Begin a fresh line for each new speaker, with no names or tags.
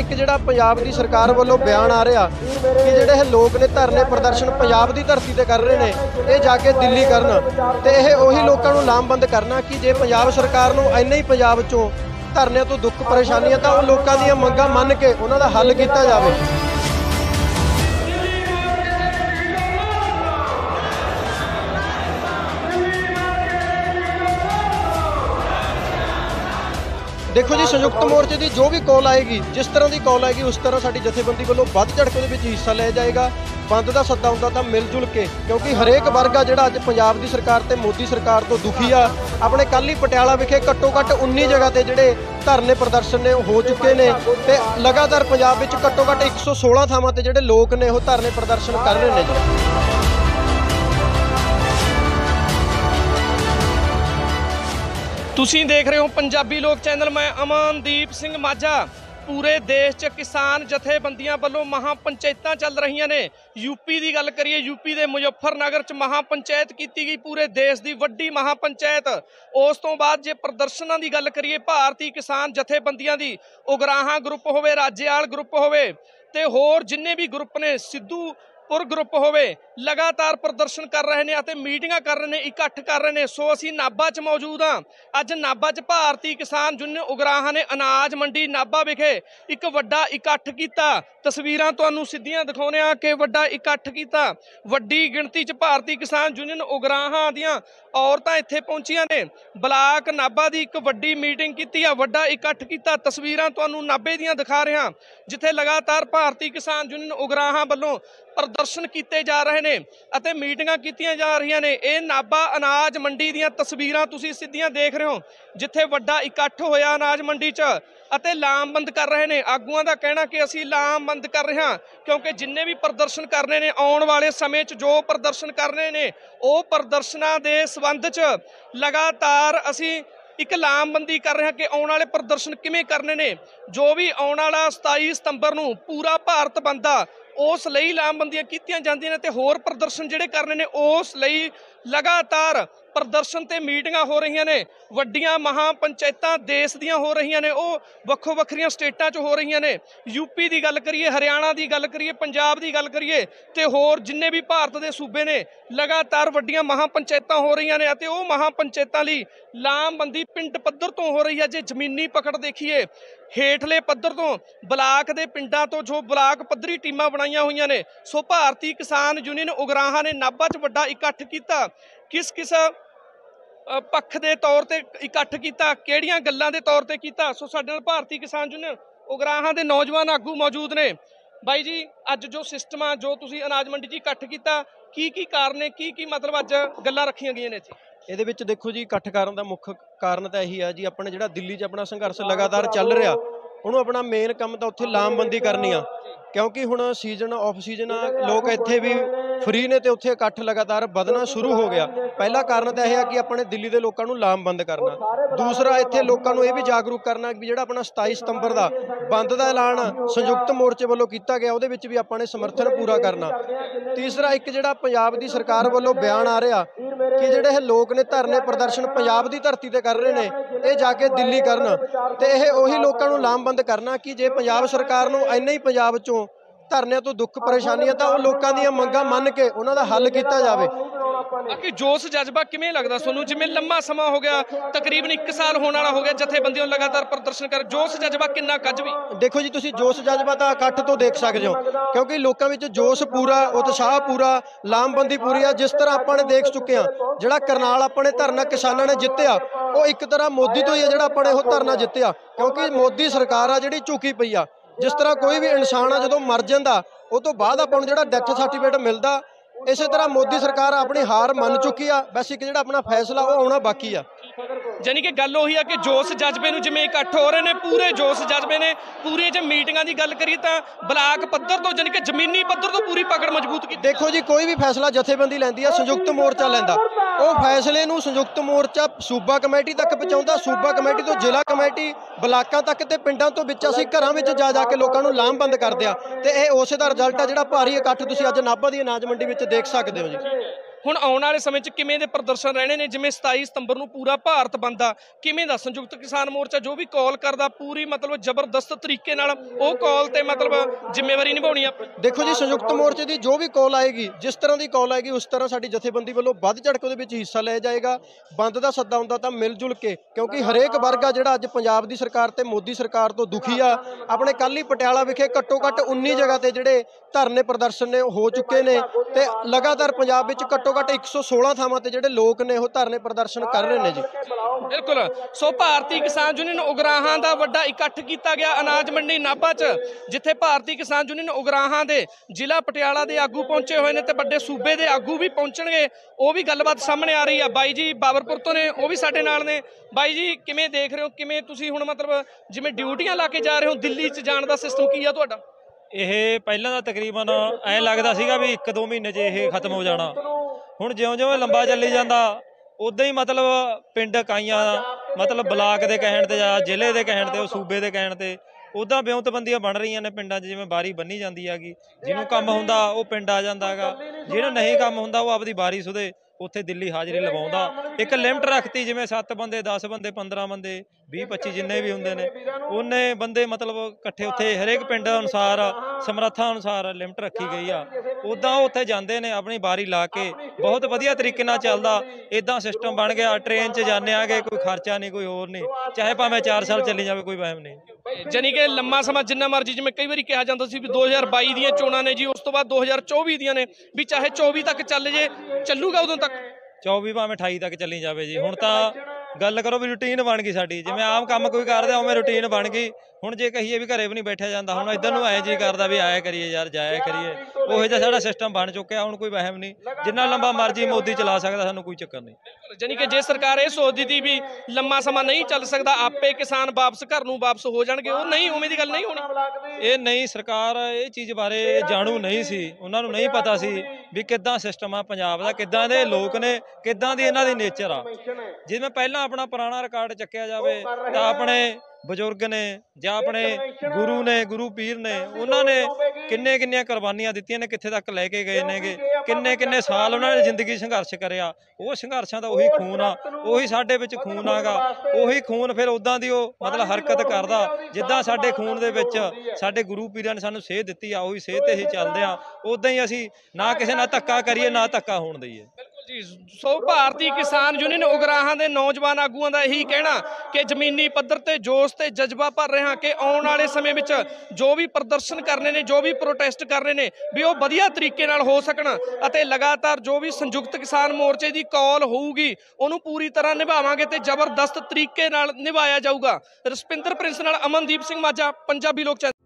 एक जिहड़ा पंजाब दी सरकार वालों बयान आ रहा कि जिहड़े लोग ने धरने प्रदर्शन पंजाब दी धरती ते कर रहे ने ये जाके दिल्ली करन ते ये उही लोकां नूं लामबंद करना कि जे पंजाब सरकार नूं इन्ना ही पंजाब चों धरने तो दुख परेशानियां तां उह लोकां दीयां मंगां मन के उन्हां दा हल कीता जावे। देखो जी, संयुक्त मोर्चे की जो भी कॉल आएगी, जिस तरह की कॉल आएगी उस तरह साडी जथेबंदी वालों वध चढ़ के हिस्सा लिया जाएगा। बंद का सद्दा हुंदा तां मिलजुल के, क्योंकि हरेक वर्ग आ जिहड़ा अज पंजाब की सरकार ते मोदी सरकार तो दुखी आ। अपने कल ही पटियाला विखे घट्टो घट्ट 19 जगह ते जिहड़े धरने प्रदर्शन ने हो चुके ने ते लगातार पंजाब विच घट्टो घट्ट 116 थावां ते जिहड़े लोग ने वो धरने प्रदर्शन कर रहे हैं जी।
तुसीं देख रहे हो पंजाबी लोक चैनल। मैं अमनदीप सिंह माझा। पूरे देश च किसान जथेबंदियां वालों महापंचायतां चल रही ने। यूपी की गल करिए, यूपी के मुजफ्फरनगर च महापंचायत की गई, पूरे देश की वड्डी महापंचायत। उस तो बाद जे प्रदर्शनों की गल करिए, भारतीय किसान जथेबंदियां दी उगराहां ग्रुप होवे, राज्यपाल ग्रुप होवे ते होर जिन्ने भी ग्रुप ने, सिद्धूपुर ग्रुप होवे, लगातार प्रदर्शन कर रहे हैं ते मीटिंगां कर रहे हैं, इकट्ठ कर रहे हैं। सो असीं नाभा च मौजूद हाँ। अज नाभा च भारतीय किसान यूनियन उगराहां ने अनाज मंडी नाभा विखे एक वड्डा इकट्ठ किया। तस्वीरां तुहानूं सिद्धियां दिखाउने आ कि वड्डा इकट्ठ किया। वड्डी गिणती च भारतीय किसान यूनियन उगराहां दियां औरतां इत्थे पहुंचियां ने। ब्लाक नाभा दी एक वड्डी मीटिंग की, वड्डा इकट्ठ किया। तस्वीरां तुहानूं नाभे दियां दिखा रहे हैं, जिथे लगातार भारतीय किसान यूनियन उगराहां वालों प्रदर्शन किए जा रहे हैं अते मीटिंगां कीतियां जा रही ने। यह नाभा अनाज मंडी दीयां तस्वीरां तुसीं सिद्धियां देख रहे हो, जिथे वड्डा इकट्ठ होया अनाज मंडी च अते लामबंद कर रहे हैं। आगूआं दा कहना कि असीं लामबंद कर रहे हैं क्योंकि जिन्ने भी प्रदर्शन करने ने आउण वाले समय च जो प्रदर्शन करने ने वो प्रदर्शनां दे संबंध च लगातार असीं एक लामबंदी कर रहे हैं कि आने वाले प्रदर्शन किमें करने ने। जो भी आने वाला 27 सितंबर नूं पूरा भारत बंद आ, उस लई लामबंदियां कीतियां जांदियां ने ते होर प्रदर्शन जिहड़े करने ने उस लई लगातार प्रदर्शन ते मीटिंगां हो रही ने। वड्डियां महापंचायतां देश दियां हो रही ने, वो वक्खो वक्खरियां स्टेटां च हो रही ने। यूपी की गल करिए, हरियाणा की गल करिए, पंजाब की गल करिए ते होर जिन्ने भी भारत के सूबे ने, लगातार वड्डियां महापंचायतां हो रही ने। वो महापंचायतां लई लामबंदी पिंड पद्धर तो हो रही है। जे जमीनी पकड़ देखिए, हेठले पद्धर तो ब्लाक के पिंडां तो जो ब्लाक पद्धरी टीमां बनाईयां होईयां ने। सो भारतीय किसान यूनियन उगराहां ने नाभा च वड्डा इकट्ठ किया। किस किस पक्ष के तौर पर इकट्ठ किया, किहड़ियां गल्लां दे तौर पर किया। सो साडे नाल भारतीय किसान यूनियन उगराहां दे नौजवान आगू मौजूद ने। बाई जी, अज जो सिस्टम आ, जो तुसीं अनाज मंडी च इकट्ठ किया, की कारण ने, की मतलब अज गल्लां रखीआं गईआं ने इत्थे?
ਇਹਦੇ ਵਿੱਚ ਦੇਖੋ ਜੀ, ਇਕੱਠ ਕਰਨ ਦਾ ਮੁੱਖ ਕਾਰਨ ਤਾਂ ਇਹੀ ਹੈ ਜੀ, ਆਪਣੇ ਜਿਹੜਾ ਦਿੱਲੀ 'ਚ ਆਪਣਾ ਸੰਘਰਸ਼ ਲਗਾਤਾਰ ਚੱਲ ਰਿਹਾ, ਉਹਨੂੰ ਆਪਣਾ ਮੇਨ ਕੰਮ ਤਾਂ ਉੱਥੇ ਲਾਮਬੰਦੀ ਕਰਨੀ ਆ। क्योंकि हुण सीजन ऑफ सीजन लोग इत्थे भी फ्री ने ते उत्थे इकट्ठ लगातार बधना शुरू हो गया। पहला कारण तो यह है कि अपने दिल्ली के लोगों को लामबंद करना। दूसरा इत्थे लोगों को यह भी जागरूक करना कि जिहड़ा अपना 27 सितंबर का बंद का ऐलान संयुक्त मोर्चे वालों किया गया, उहदे विच भी अपने समर्थन पूरा करना। तीसरा एक जिहड़ा पंजाब की सरकार वालों बयान आ रहा कि जिहड़े लोग ने धरने प्रदर्शन पंजाब की धरती ते कर रहे ने ये जाके दिल्ली करन ते ये उही लोगों को लामबंद करना कि जे पंजाब सरकार नूं इन्ना ही पंजाब चों धरने तो दुख परेशानियां तां उह लोकां दीयां मंगां मन के उन्हां दा हल कीता जावे।
बाकी जोश जज्बा किवें लगदा सोनू? जिवें लंबा समा हो गया, तकरीबन 1 साल होने वाला हो गया जथेबंदियों लगातार प्रदर्शन कर, जोश जज्बा किन्ना कज भी?
देखो जी, तुसीं जोश जज्बा तां इकट्ठ तो देख सकदे हो, क्योंकि लोकां विच जोश पूरा, उत्साह पूरा, लामबंदी पूरी आ। जिस तरह आपां ने देख चुके हैं, जिहड़ा करनाल अपने धरना किसानां ने जित्तिया, वो एक तरह मोदी तो ही है जिहड़ा अपने वो धरना जित्तिया, क्योंकि मोदी सरकार आ जिहड़ी झुकी पई आ। जिस तरह कोई भी इंसान आ जो मर जाता उस तो बाद अपन जो डैथ सर्टिफिकेट मिलता, इस तरह मोदी सरकार अपनी हार मन चुकी आ। बस एक जो अपना फैसला वो आना बाकी आ।
जानी कि गल उही आ कि जोश जज्बे नूं जिवें इकट्ठ हो रहे हैं, पूरे जोश जज्बे ने। पूरी जे मीटिंगां की गल करिए तां ब्लाक पद्धर तो जानी कि जमीनी पद्धर तो पूरी पकड़ मजबूत की।
देखो जी, कोई भी फैसला जथेबंदी लैंदी है, संयुक्त मोर्चा लैंदा, वो फैसले नूं संयुक्त मोर्चा सूबा कमेटी तक पहुंचाउंदा, सूबा कमेटी तो जिला कमेटी ब्लाकां तक ते पिंडां तो विच असीं घरां विच जा जाके लोकां नूं लामबंद करदे आ। ते इह उस दा रिजल्ट आ जिहड़ा भारी इकट्ठ तुसीं अज नाभा दी अनाज मंडी विच देख सकदे हो जी।
ਹੁਣ ਆਉਣ ਵਾਲੇ ਸਮੇਂ 'ਚ ਕਿਵੇਂ ਦੇ ਪ੍ਰਦਰਸ਼ਨ ਰਹਿਣੇ ਨੇ? ਜਿਵੇਂ 27 ਸਤੰਬਰ ਨੂੰ ਪੂਰਾ ਭਾਰਤ ਬੰਦ ਆ, ਕਿਵੇਂ ਦਾ ਸੰਯੁਕਤ ਕਿਸਾਨ ਮੋਰਚਾ ਜੋ ਵੀ ਕਾਲ ਕਰਦਾ ਪੂਰੀ ਮਤਲਬ ਜ਼ਬਰਦਸਤ ਤਰੀਕੇ ਨਾਲ ਉਹ ਕਾਲ ਤੇ ਮਤਲਬ ਜ਼ਿੰਮੇਵਾਰੀ ਨਿਭਾਉਣੀ ਆ?
ਦੇਖੋ ਜੀ, ਸੰਯੁਕਤ ਮੋਰਚੇ ਦੀ ਜੋ ਵੀ ਕਾਲ ਆਏਗੀ, ਜਿਸ ਤਰ੍ਹਾਂ ਦੀ ਕਾਲ ਆਏਗੀ ਉਸ ਤਰ੍ਹਾਂ ਸਾਡੀ ਜਥੇਬੰਦੀ ਵੱਲੋਂ ਵੱਧ ਚੜ੍ਹ ਕੇ ਉਹਦੇ ਵਿੱਚ ਹਿੱਸਾ ਲਿਆ ਜਾਏਗਾ। ਬੰਦ ਦਾ ਸੱਦਾ ਹੁੰਦਾ ਤਾਂ ਮਿਲ ਜੁਲ ਕੇ, ਕਿਉਂਕਿ ਹਰੇਕ ਵਰਗ ਆ ਜਿਹੜਾ ਅੱਜ ਪੰਜਾਬ ਦੀ ਸਰਕਾਰ ਤੇ ਮੋਦੀ ਸਰਕਾਰ ਤੋਂ ਦੁਖੀ ਆ। ਆਪਣੇ ਕੱਲ੍ਹ ਹੀ ਪਟਿਆਲਾ ਵਿਖੇ ਘੱਟੋ ਘੱਟ 19 ਜਗ੍ਹਾ ਤੇ ਜਿਹੜੇ ਧਰਨੇ ਪ੍ਰਦਰਸ਼ਨ ਨੇ ਹੋ ਚੁੱਕੇ ਨੇ ਤੇ ਲਗਾਤਾਰ ਪੰਜਾਬ ਵਿੱਚ ਘੱਟੋ ਘੱਟ 116 ਥਾਵਾਂ ਤੇ ਜਿਹੜੇ ਲੋਕ ਨੇ ਉਹ ਧਰਨੇ ਪ੍ਰਦਰਸ਼ਨ ਕਰ ਰਹੇ ਨੇ ਜੀ।
ਬਿਲਕੁਲ। ਸੋ ਭਾਰਤੀ ਕਿਸਾਨ ਯੂਨੀਅਨ ਉਗਰਾਹਾਂ ਦਾ ਵੱਡਾ ਇਕੱਠ ਕੀਤਾ ਗਿਆ ਅਨਾਜ ਮੰਡੀ ਨਾਭਾ 'ਚ, ਜਿੱਥੇ ਭਾਰਤੀ ਕਿਸਾਨ ਯੂਨੀਅਨ ਉਗਰਾਹਾਂ ਦੇ ਜ਼ਿਲ੍ਹਾ ਪਟਿਆਲਾ ਦੇ ਆਗੂ ਪਹੁੰਚੇ ਹੋਏ ਨੇ ਤੇ ਵੱਡੇ ਸੂਬੇ ਦੇ ਆਗੂ ਵੀ ਪਹੁੰਚਣਗੇ। ਉਹ ਵੀ ਗੱਲਬਾਤ ਸਾਹਮਣੇ ਆ ਰਹੀ ਆ। ਬਾਈ ਜੀ ਬਾਬਰਪੁਰ ਤੋਂ ਨੇ, ਉਹ ਵੀ ਸਾਡੇ ਨਾਲ ਨੇ। ਬਾਈ ਜੀ ਕਿਵੇਂ ਦੇਖ ਰਹੇ ਹੋ, ਕਿਵੇਂ ਤੁਸੀਂ ਹੁਣ ਮਤਲਬ ਜਿਵੇਂ ਡਿਊਟੀਆਂ ਲਾ ਕੇ ਜਾ ਰਹੇ ਹੋ, ਦਿੱਲੀ 'ਚ ਜਾਣ ਦਾ ਸਿਸਟਮ ਕੀ ਆ ਤੁਹਾਡਾ?
ਇਹ ਪਹਿਲਾਂ ਤਾਂ ਤਕਰੀਬਨ ਐਂ ਲੱਗਦਾ ਸੀਗਾ ਵੀ 1-2 ਮਹੀਨੇ 'ਚ ਇਹ ਖਤਮ ਹੋ ਜਾਣਾ। ਹੁਣ ਜਿਉਂ-ਜਿਉਂ ਲੰਬਾ ਚੱਲੀ ਜਾਂਦਾ ਉਦਾਂ ਹੀ ਮਤਲਬ ਪਿੰਡ ਇਕਾਈਆਂ ਮਤਲਬ ਬਲਾਕ ਦੇ ਕਹਿਣ ਤੇ ਜਾਂ ਜ਼ਿਲ੍ਹੇ ਦੇ ਕਹਿਣ ਤੇ ਉਹ ਸੂਬੇ ਦੇ ਕਹਿਣ ਤੇ ਉੱਦਾਂ ਵਿਉਂਤਬੰਦੀਆਂ ਬਣ ਰਹੀਆਂ ਨੇ ਪਿੰਡਾਂ 'ਚ। ਜਿਵੇਂ ਬਾਰੀ ਬੰਨੀ ਜਾਂਦੀ ਹੈਗੀ, ਜਿਹਨੂੰ ਕੰਮ ਹੁੰਦਾ ਉਹ ਪਿੰਡ ਆ ਜਾਂਦਾ ਹੈਗਾ, ਜਿਹਨੂੰ ਨਹੀਂ ਕੰਮ ਹੁੰਦਾ ਉਹ ਆਪਦੀ ਬਾਰੀ ਸੁਦੇ ਉੱਥੇ ਦਿੱਲੀ ਹਾਜ਼ਰੀ ਲਵਾਉਂਦਾ। ਇੱਕ ਲਿਮਟ ਰੱਖਤੀ, ਜਿਵੇਂ 7 ਬੰਦੇ 10 ਬੰਦੇ 15 ਬੰਦੇ 20-25 ਜਿੰਨੇ ਵੀ ਹੁੰਦੇ ਨੇ ਉਹਨੇ ਬੰਦੇ ਮਤਲਬ ਇਕੱਠੇ ਉੱਥੇ ਹਰੇਕ ਪਿੰਡ ਅਨੁਸਾਰ ਸਮਰੱਥਾ ਅਨੁਸਾਰ ਲਿਮਟ ਰੱਖੀ ਗਈ ਆ। ਉੱਦਾਂ ਉਹ ਉੱਥੇ ਜਾਂਦੇ ਨੇ ਆਪਣੀ ਬਾਰੀ ਲਾ ਕੇ, ਬਹੁਤ ਵਧੀਆ ਤਰੀਕੇ ਨਾਲ ਚੱਲਦਾ। ਇੱਦਾਂ ਸਿਸਟਮ ਬਣ ਗਿਆ, ਟ੍ਰੇਨ 'ਚ ਜਾਂਦੇ ਆਗੇ, ਕੋਈ ਖਰਚਾ ਨਹੀਂ, ਕੋਈ ਹੋਰ ਨਹੀਂ, ਚਾਹੇ ਭਾਵੇਂ 4 ਸਾਲ ਚੱਲੀ ਜਾਵੇ, ਕੋਈ ਵਹਿਮ ਨਹੀਂ।
ਜਾਨੀ ਕਿ ਲੰਮਾ ਸਮਾਂ ਜਿੰਨਾ ਮਰਜ਼ੀ, ਜਿਵੇਂ ਕਈ ਵਾਰੀ ਕਿਹਾ ਜਾਂਦਾ ਸੀ ਵੀ 2022 ਦੀਆਂ ਚੋਣਾਂ ਨੇ ਜੀ, ਉਸ ਤੋਂ ਬਾਅਦ 2024 ਦੀਆਂ ਨੇ, ਵੀ ਚਾਹੇ 24 ਤੱਕ ਚੱਲ ਜੇ, ਚੱਲੂਗਾ ਉਦੋਂ ਤੱਕ?
24 ਭਾਵੇਂ 28 ਤੱਕ ਚੱਲੀ ਜਾਵੇ ਜੀ। ਹੁਣ ਤਾਂ ਗੱਲ ਕਰੋ ਵੀ ਰੂਟੀਨ ਬਣ ਗਈ ਸਾਡੀ, ਜਿਵੇਂ ਆਮ ਕੰਮ ਕੋਈ ਕਰਦਾ ਉਵੇਂ ਰੂਟੀਨ ਬਣ ਗਈ। ਹੁਣ ਜੇ ਕਹੀਏ ਵੀ ਘਰੇ ਵੀ ਨਹੀਂ ਬੈਠਿਆ ਜਾਂਦਾ, ਹੁਣ ਇੱਧਰ ਨੂੰ ਐਂ ਜੀ ਕਰਦਾ ਵੀ ਆਇਆ ਕਰੀਏ ਯਾਰ, ਜਾਇਆ ਕਰੀਏ। ਉਹੋ ਜਿਹਾ ਸਾਡਾ ਸਿਸਟਮ ਬਣ ਚੁੱਕਿਆ। ਹੁਣ ਕੋਈ ਵਹਿਮ ਨਹੀਂ, ਜਿੰਨਾ ਲੰਬਾ ਮਰਜ਼ੀ ਮੋਦੀ ਚਲਾ ਸਕਦਾ, ਸਾਨੂੰ ਕੋਈ ਚੱਕਰ ਨਹੀਂ।
ਜਾਨੀ ਕਿ ਜੇ ਸਰਕਾਰ ਇਹ ਸੋਚਦੀ ਸੀ ਵੀ ਲੰਮਾ ਸਮਾਂ ਨਹੀਂ ਚੱਲ ਸਕਦਾ, ਆਪੇ ਕਿਸਾਨ ਵਾਪਸ ਘਰ ਨੂੰ ਵਾਪਸ ਹੋ ਜਾਣਗੇ, ਉਹ ਨਹੀਂ, ਉਵੇਂ ਦੀ ਗੱਲ ਨਹੀਂ ਹੋਣੀ।
ਇਹ ਨਹੀਂ, ਸਰਕਾਰ ਇਹ ਚੀਜ਼ ਬਾਰੇ ਜਾਣੂ ਨਹੀਂ ਸੀ, ਉਹਨਾਂ ਨੂੰ ਨਹੀਂ ਪਤਾ ਸੀ ਵੀ ਕਿੱਦਾਂ ਸਿਸਟਮ ਆ ਪੰਜਾਬ ਦਾ, ਕਿੱਦਾਂ ਦੇ ਲੋਕ ਨੇ, ਕਿੱਦਾਂ ਦੀ ਇਹਨਾਂ ਦੀ ਨੇਚਰ ਆ। ਜਿਵੇਂ ਪਹਿਲਾਂ ਆਪਣਾ ਪੁਰਾਣਾ ਰਿਕਾਰਡ ਚੱਕਿਆ ਜਾਵੇ ਤਾਂ ਆਪਣੇ ਬਜ਼ੁਰਗ ਨੇ ਜਾਂ ਆਪਣੇ ਗੁਰੂ ਨੇ, ਗੁਰੂ ਪੀਰ ਨੇ, ਉਹਨਾਂ ਨੇ ਕਿੰਨੀਆਂ ਕੁਰਬਾਨੀਆਂ ਦਿੱਤੀਆਂ ਨੇ, ਕਿੱਥੇ ਤੱਕ ਲੈ ਕੇ ਗਏ ਨੇਗੇ, ਕਿੰਨੇ ਸਾਲ ਉਹਨਾਂ ਨੇ ਜ਼ਿੰਦਗੀ ਸੰਘਰਸ਼ ਕਰਿਆ। ਉਹ ਸੰਘਰਸ਼ਾਂ ਦਾ ਉਹੀ ਖੂਨ ਆ, ਉਹੀ ਸਾਡੇ ਵਿੱਚ ਖੂਨ ਆਗਾ। ਉਹੀ ਖੂਨ ਫਿਰ ਉਦਾਂ ਦੀ ਉਹ ਮਤਲਬ ਹਰਕਤ ਕਰਦਾ ਜਿੱਦਾਂ ਸਾਡੇ ਖੂਨ ਦੇ ਵਿੱਚ ਸਾਡੇ ਗੁਰੂ ਪੀਰਾਂ ਨੇ ਸਾਨੂੰ ਸੇਧ ਦਿੱਤੀ ਆ, ਉਹੀ ਸੇਧ ਤੇ ਹੀ ਚੱਲਦੇ ਆ। ਉਦਾਂ ਹੀ ਅਸੀਂ ਨਾ ਕਿਸੇ ਨਾਲ ਧੱਕਾ ਕਰੀਏ, ਨਾ ਧੱਕਾ ਹੋਣ ਦਈਏ।
ਸੋ ਭਾਰਤੀ ਕਿਸਾਨ ਯੂਨੀਅਨ ਉਗਰਾਹਾਂ ਦੇ ਨੌਜਵਾਨ ਆਗੂਆਂ ਦਾ ਇਹੀ ਕਹਿਣਾ ਕਿ ਜ਼ਮੀਨੀ ਪੱਧਰ ਤੇ ਜੋਸ਼ ਤੇ ਜਜ਼ਬਾ ਭਰ ਰਹੇ ਹਾਂ ਕਿ ਆਉਣ ਵਾਲੇ ਸਮੇਂ ਵਿੱਚ ਜੋ ਵੀ ਪ੍ਰਦਰਸ਼ਨ ਕਰਨੇ ਨੇ, ਜੋ ਵੀ ਪ੍ਰੋਟੈਸਟ ਕਰਨੇ ਨੇ, ਵੀ ਉਹ ਵਧੀਆ ਤਰੀਕੇ ਨਾਲ ਹੋ ਸਕਣ ਅਤੇ ਲਗਾਤਾਰ ਜੋ ਵੀ ਸੰਯੁਕਤ ਕਿਸਾਨ ਮੋਰਚੇ ਦੀ ਕਾਲ ਹੋਊਗੀ ਉਹਨੂੰ ਪੂਰੀ ਤਰ੍ਹਾਂ ਨਿਭਾਵਾਂਗੇ ਤੇ ਜ਼ਬਰਦਸਤ ਤਰੀਕੇ ਨਾਲ ਨਿਭਾਇਆ ਜਾਊਗਾ। ਰਸਪਿੰਦਰ ਪ੍ਰਿੰਸ ਨਾਲ ਅਮਨਦੀਪ ਸਿੰਘ ਮਾਝਾ, ਪੰਜਾਬੀ ਲੋਕ ਚੈਨਲ।